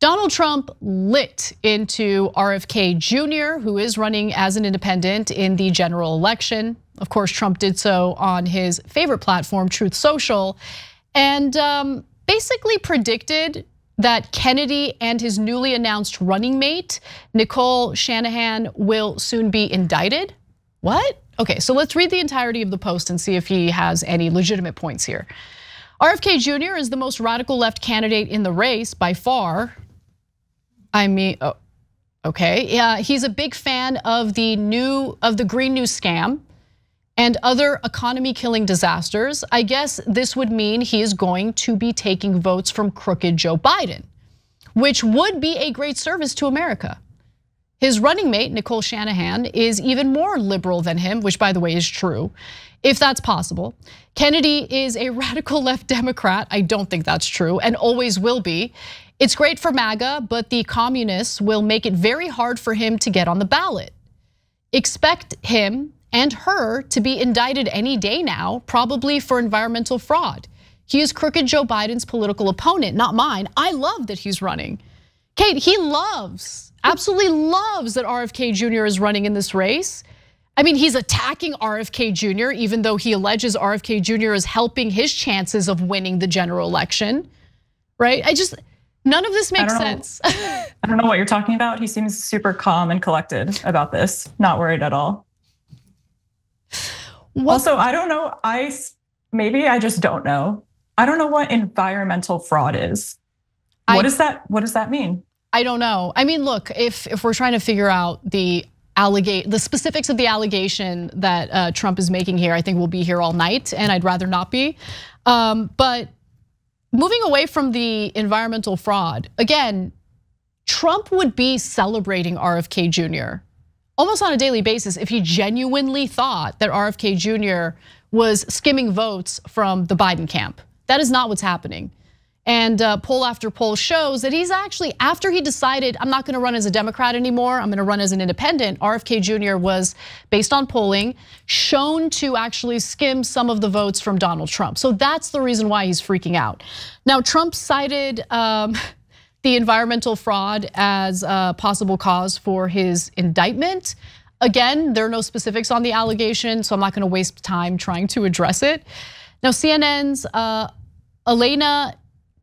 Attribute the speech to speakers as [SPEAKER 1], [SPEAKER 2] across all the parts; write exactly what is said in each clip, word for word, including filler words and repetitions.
[SPEAKER 1] Donald Trump lit into R F K Junior, who is running as an independent in the general election. Of course, Trump did so on his favorite platform, Truth Social, and um, basically predicted that Kennedy and his newly announced running mate, Nicole Shanahan, will soon be indicted. What? Okay, so let's read the entirety of the post and see if he has any legitimate points here. R F K Junior is the most radical left candidate in the race by far. I mean, oh, okay, yeah, he's a big fan of the new of the Green New scam and other economy-killing disasters. I guess this would mean he is going to be taking votes from crooked Joe Biden, which would be a great service to America. His running mate, Nicole Shanahan, is even more liberal than him, which by the way is true, if that's possible. Kennedy is a radical left Democrat. I don't think that's true and always will be. It's great for MAGA, but the communists will make it very hard for him to get on the ballot. Expect him and her to be indicted any day now, probably for environmental fraud. He is crooked Joe Biden's political opponent, not mine. I love that he's running. Kate, he loves, absolutely loves that R F K Junior is running in this race. I mean, he's attacking R F K Junior even though he alleges R F K Junior is helping his chances of winning the general election, right? I just, none of this makes sense.
[SPEAKER 2] I don't know what you're talking about. He seems super calm and collected about this, not worried at all. What? Also, I don't know, I maybe I just don't know. I don't know what environmental fraud is. What I, is that? What does that mean?
[SPEAKER 1] I don't know. I mean, look, if if we're trying to figure out the allegate the specifics of the allegation that uh, Trump is making here, I think we'll be here all night, and I'd rather not be. Um, but moving away from the environmental fraud, again, Trump would be celebrating R F K Junior almost on a daily basis if he genuinely thought that R F K Junior was skimming votes from the Biden camp. That is not what's happening. And poll after poll shows that he's actually, after he decided, I'm not gonna run as a Democrat anymore, I'm gonna run as an independent, R F K Junior was, based on polling, shown to actually skim some of the votes from Donald Trump. So that's the reason why he's freaking out. Now, Trump cited um, the environmental fraud as a possible cause for his indictment. Again, there are no specifics on the allegation, so I'm not gonna waste time trying to address it. Now, C N N's uh, Elena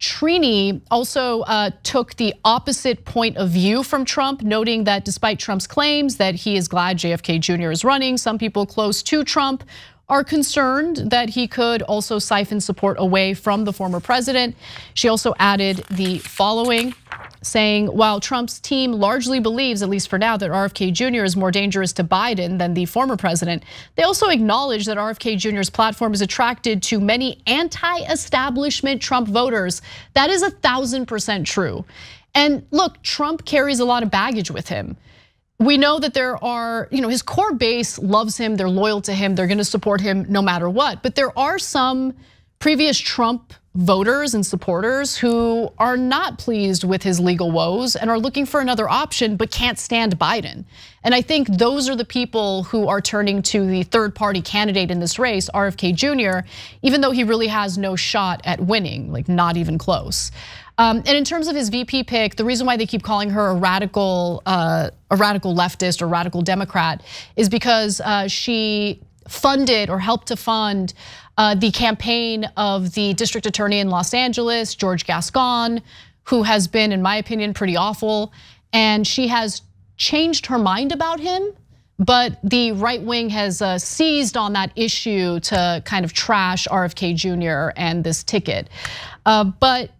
[SPEAKER 1] Trini also uh, took the opposite point of view from Trump, noting that despite Trump's claims that he is glad J F K Junior is running, some people close to Trump are concerned that he could also siphon support away from the former president. She also added the following, saying, while Trump's team largely believes, at least for now, that R F K Junior is more dangerous to Biden than the former president, they also acknowledge that R F K Junior's platform is attracted to many anti-establishment Trump voters. That is a thousand percent true. And look, Trump carries a lot of baggage with him. We know that there are, you know, his core base loves him, they're loyal to him, they're gonna support him no matter what. But there are some previous Trump voters and supporters who are not pleased with his legal woes and are looking for another option but can't stand Biden. And I think those are the people who are turning to the third party candidate in this race, R F K Junior, even though he really has no shot at winning, like not even close. Um, and in terms of his V P pick, the reason why they keep calling her a radical, uh, a radical leftist or radical Democrat is because uh, she funded or helped to fund uh, the campaign of the district attorney in Los Angeles, George Gascon, who has been, in my opinion, pretty awful. And she has changed her mind about him, but the right wing has seized on that issue to kind of trash R F K Junior and this ticket. Uh, but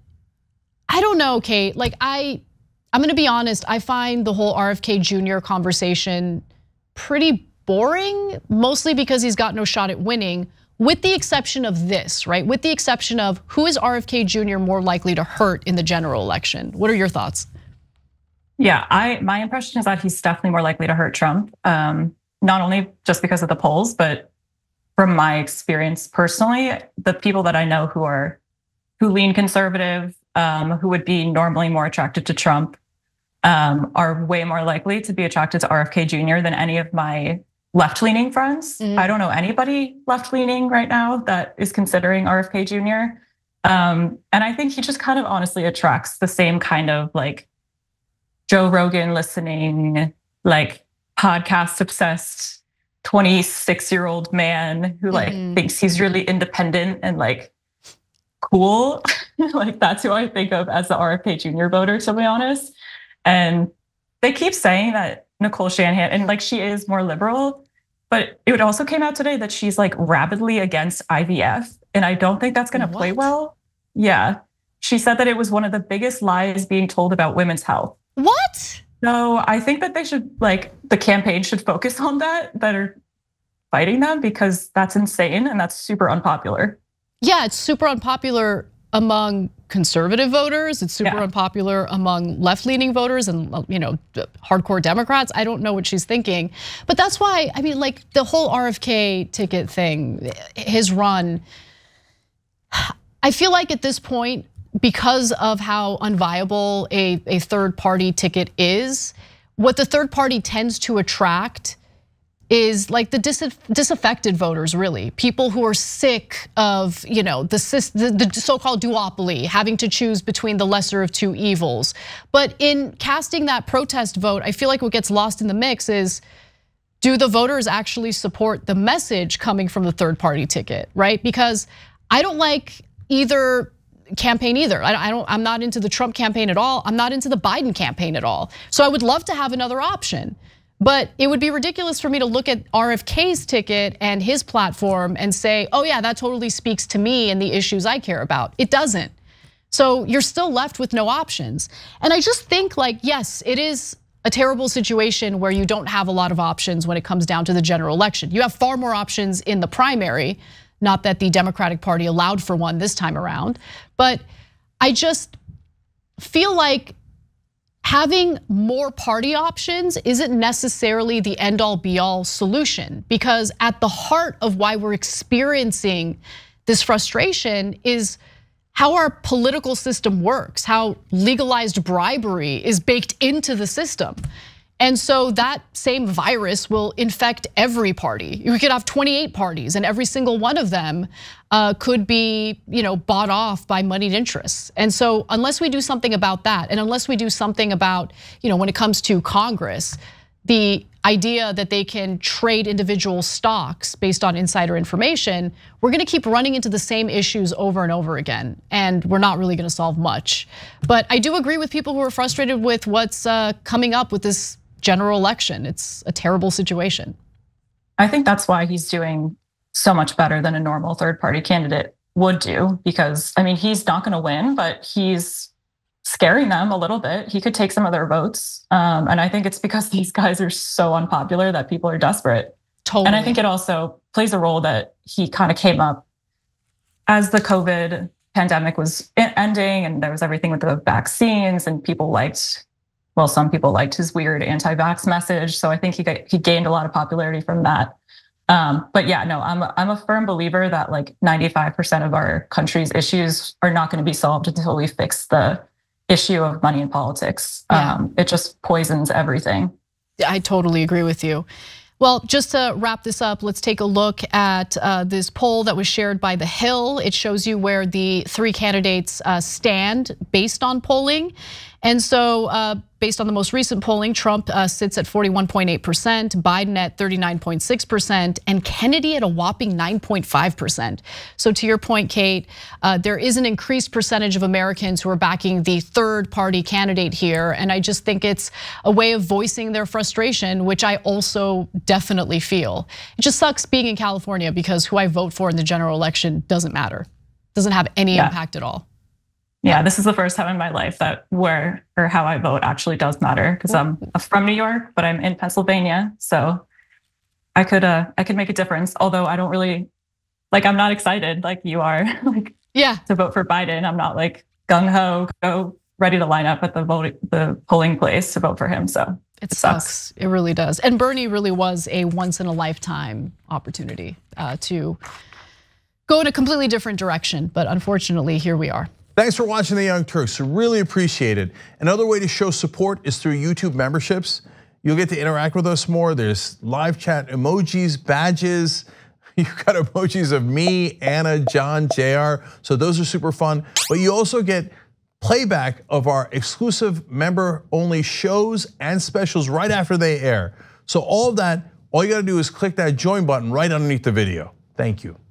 [SPEAKER 1] I don't know, Kate, like I, I'm gonna be honest, I find the whole R F K Junior conversation pretty boring, mostly because he's got no shot at winning, with the exception of this, right? With the exception of who is R F K Junior more likely to hurt in the general election? What are your thoughts?
[SPEAKER 2] Yeah, I my impression is that he's definitely more likely to hurt Trump, um, not only just because of the polls, but from my experience personally, the people that I know who are who lean conservative, um, who would be normally more attracted to Trump, um, are way more likely to be attracted to R F K Junior than any of my left-leaning friends. Mm. I don't know anybody left-leaning right now that is considering R F K Junior Um, and I think he just kind of honestly attracts the same kind of like Joe Rogan listening, like podcast obsessed twenty-six year old man who like mm-hmm. thinks he's really independent and like cool. Like that's who I think of as the R F K Junior voter, to be honest. And they keep saying that Nicole Shanahan, and like she is more liberal, but it also came out today that she's like rabidly against I V F. And I don't think that's gonna what? play well. Yeah. She said that it was one of the biggest lies being told about women's health.
[SPEAKER 1] What?
[SPEAKER 2] No, I think that they should, like, the campaign should focus on that, that are fighting them, because that's insane and that's super unpopular.
[SPEAKER 1] Yeah, it's super unpopular among conservative voters. It's super yeah. unpopular among left-leaning voters and, you know, hardcore Democrats. I don't know what she's thinking, but that's why, I mean, like the whole R F K ticket thing, his run, I feel like at this point, because of how unviable a, a third party ticket is, what the third party tends to attract is like the dis disaffected voters, really. People who are sick of, you know, the, the, the so-called duopoly, having to choose between the lesser of two evils. But in casting that protest vote, I feel like what gets lost in the mix is, do the voters actually support the message coming from the third party ticket, right? Because I don't like either campaign either. I don't, I'm not into the Trump campaign at all. I'm not into the Biden campaign at all. So I would love to have another option. But it would be ridiculous for me to look at R F K's ticket and his platform and say, oh yeah, that totally speaks to me and the issues I care about. It doesn't. So you're still left with no options. And I just think like, yes, it is a terrible situation where you don't have a lot of options when it comes down to the general election. You have far more options in the primary. Not that the Democratic Party allowed for one this time around, but I just feel like having more party options isn't necessarily the end all be all solution, because at the heart of why we're experiencing this frustration is how our political system works, how legalized bribery is baked into the system. And so that same virus will infect every party. We could have twenty-eight parties and every single one of them could be, you know, bought off by moneyed interests. And so unless we do something about that, and unless we do something about, you know, when it comes to Congress, the idea that they can trade individual stocks based on insider information, we're gonna keep running into the same issues over and over again. And we're not really gonna solve much. But I do agree with people who are frustrated with what's coming up with this general election. It's a terrible situation.
[SPEAKER 2] I think that's why he's doing so much better than a normal third party candidate would do, because I mean, he's not gonna win, but he's scaring them a little bit. He could take some of their votes. Um, and I think it's because these guys are so unpopular that people are desperate.
[SPEAKER 1] Totally.
[SPEAKER 2] And I think it also plays a role that he kind of came up as the COVID pandemic was ending and there was everything with the vaccines, and people liked, well, some people liked his weird anti-vax message. So I think he got, he gained a lot of popularity from that. Um, but yeah, no, I'm a, I'm a firm believer that like ninety-five percent of our country's issues are not going to be solved until we fix the issue of money in politics. Yeah. Um, it just poisons everything.
[SPEAKER 1] I totally agree with you. Well, just to wrap this up, let's take a look at this poll that was shared by The Hill. It shows you where the three candidates stand based on polling. And so based on the most recent polling, Trump sits at forty-one point eight percent, Biden at thirty-nine point six percent, and Kennedy at a whopping nine point five percent. So to your point, Kate, there is an increased percentage of Americans who are backing the third party candidate here. And I just think it's a way of voicing their frustration, which I also definitely feel. It just sucks being in California because who I vote for in the general election doesn't matter. Doesn't have any yeah. impact at all.
[SPEAKER 2] Yeah, this is the first time in my life that where or how I vote actually does matter, because I'm from New York, but I'm in Pennsylvania, so I could uh, I could make a difference. Although I don't really, like, I'm not excited like you are, like
[SPEAKER 1] yeah,
[SPEAKER 2] to vote for Biden. I'm not like gung ho, go ready to line up at the voting the polling place to vote for him. So
[SPEAKER 1] it, it sucks. sucks. It really does. And Bernie really was a once in a lifetime opportunity uh, to go in a completely different direction, but unfortunately, here we are.
[SPEAKER 3] Thanks for watching The Young Turks, really appreciate it. Another way to show support is through YouTube memberships. You'll get to interact with us more. There's live chat emojis, badges. You've got emojis of me, Anna, John, J R. So those are super fun. But you also get playback of our exclusive member-only shows and specials right after they air. So all of that, all you gotta do is click that join button right underneath the video. Thank you.